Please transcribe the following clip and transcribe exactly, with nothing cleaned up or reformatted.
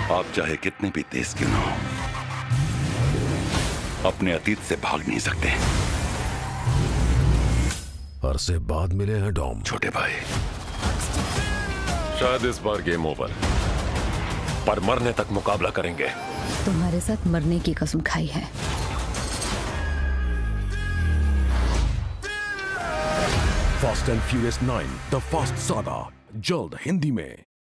आप चाहे कितने भी तेज क्यों ना हो, अपने अतीत से भाग नहीं सकते। अरसे बाद मिले हैं डॉम। छोटे भाई, शायद इस बार गेम ओवर, पर मरने तक मुकाबला करेंगे। तुम्हारे साथ मरने की कसम खाई है। Fast and Furious nine the fast saga जल्द हिंदी में।